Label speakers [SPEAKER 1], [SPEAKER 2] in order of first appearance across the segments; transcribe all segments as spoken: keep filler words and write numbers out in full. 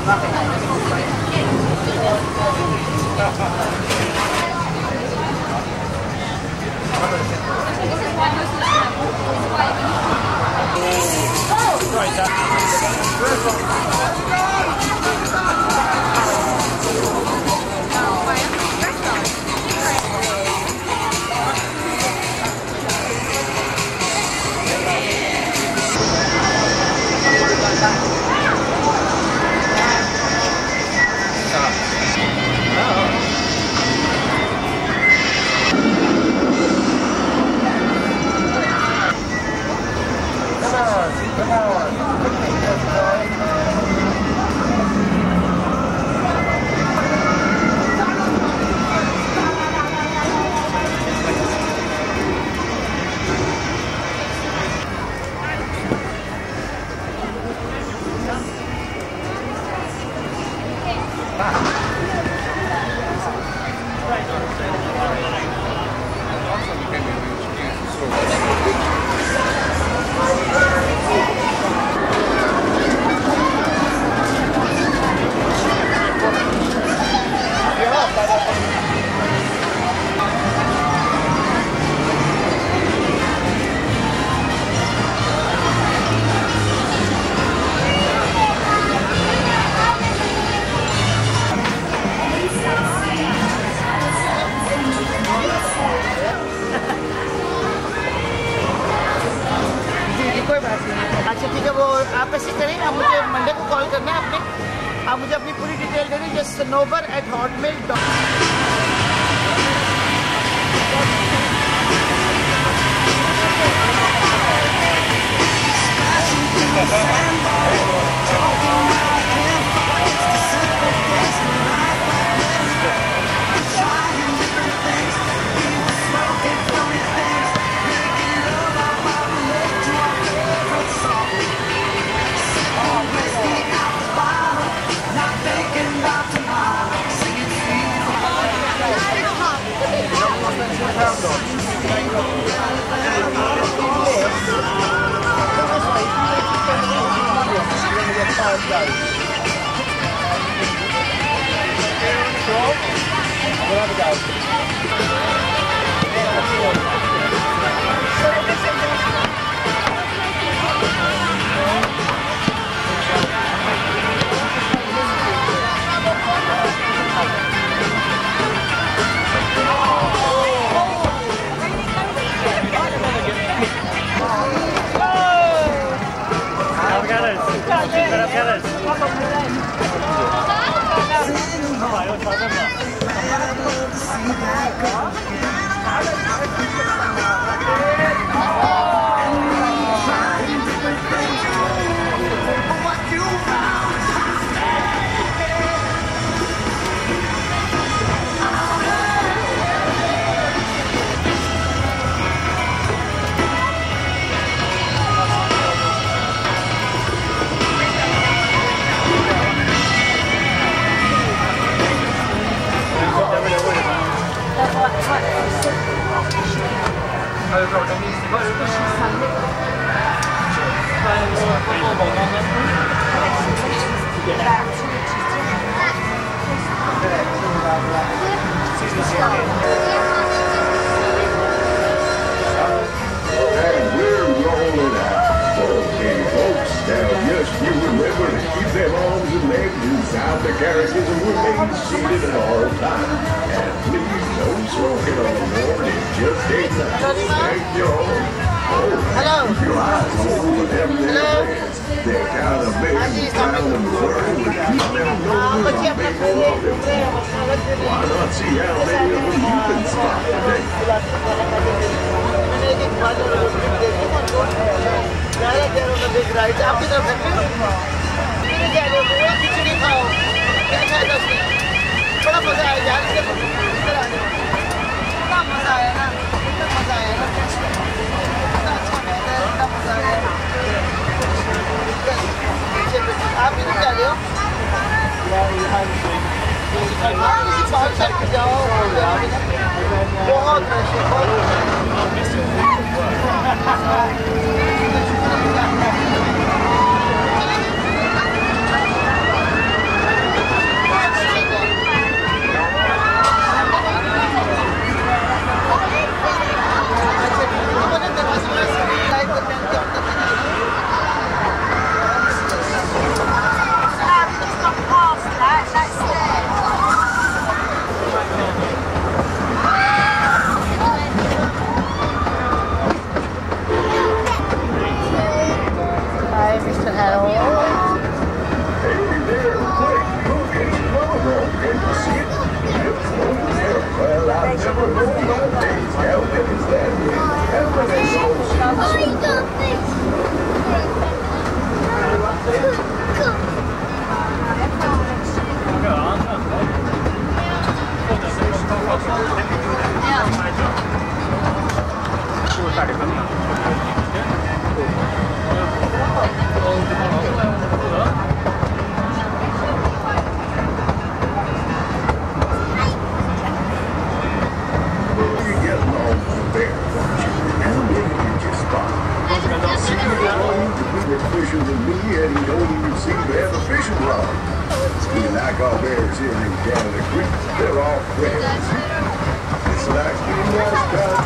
[SPEAKER 1] अच्छा ठीक है, वो आप ऐसे करें, आप मुझे मंडे को कॉल करना है अपने, आप मुझे अपनी पूरी डिटेल दे दीजिए, Sanobar at Hotmail dot
[SPEAKER 2] inside the carriages and remain seated at all times. And please don't smoke it on the morning. Just ain't nice. Thank you all. Oh,
[SPEAKER 1] hello.
[SPEAKER 2] Keep your eyes open with them there. They're kind of big and brown and blurry, but keep them knowing that they love them. Why not see how many of them you can spot today?
[SPEAKER 1] आपकी तरफ खिचड़ी खाओ, क्या खाएगा उसमें, बड़ा मजा आया यार, इधर आने में इतना मजा आया ना, इतना मजा आया ना, इतना अच्छा महंगा है, इतना मजा आया। आप इधर क्या रहे हो? हाँ किसी पार्क साइड पे जाओ, बहुत रश है, बहुत Hello.
[SPEAKER 2] Hey there, quick, look, it's Lobo. Can you see it? It's over there. Well, I never know my days. How big is that? How many fishing than me, and he don't even seem to have a fishing rod. We like our bears here in Canada Creek. They're all friends. It's like being nice guys.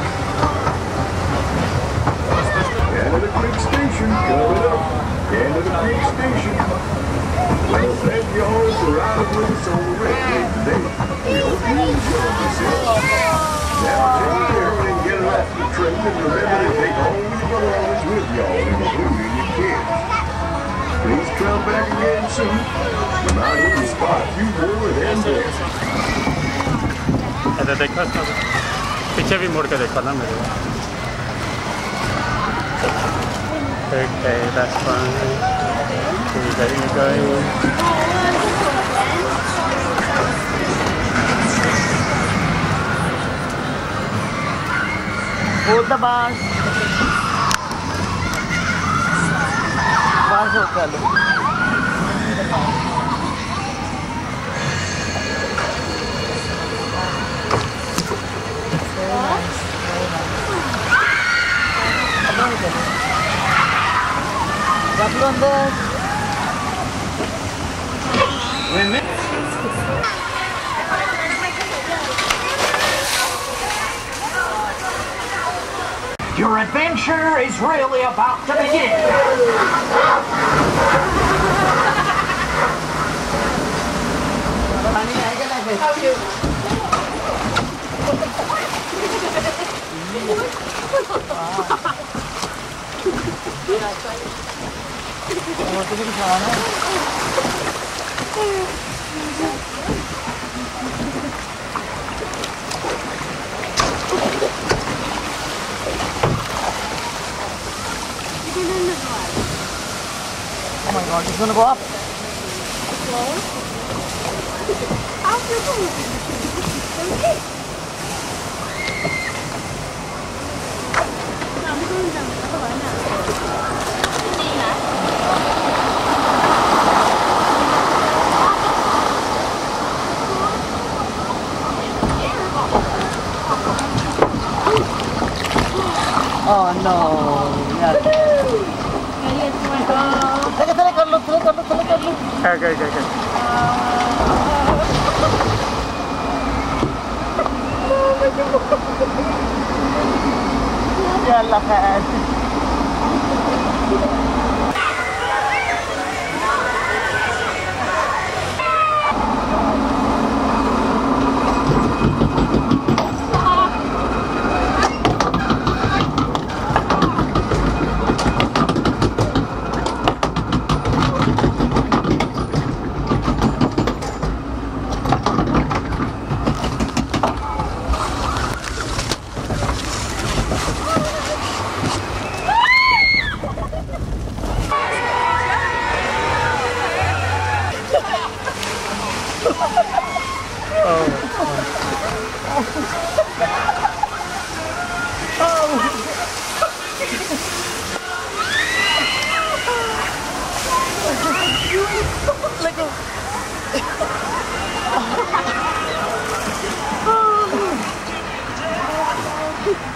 [SPEAKER 2] Canada Creek Station coming up. Canada Creek Station. Well, thank you all for riding with us on the radio today. We hope you enjoyed yourself. Now take care and get off the train, and remember to take all your belongings with y'all, including your kids. Please come back again soon. We're not here to spot you more than this.
[SPEAKER 3] ऐसा देखा था पीछे भी मुड़ के देखा ना मेरे को okay that's fine there you go
[SPEAKER 1] hold the bars bars hold कर लो रख लो अंदर
[SPEAKER 4] Your adventure is really about to begin.
[SPEAKER 1] Oh my god, it's gonna go up. Oh no. Teka, teka, कर लो, teka, कर लो, teka, कर लो.
[SPEAKER 3] okay okay okay
[SPEAKER 1] يلا خالد. Let go.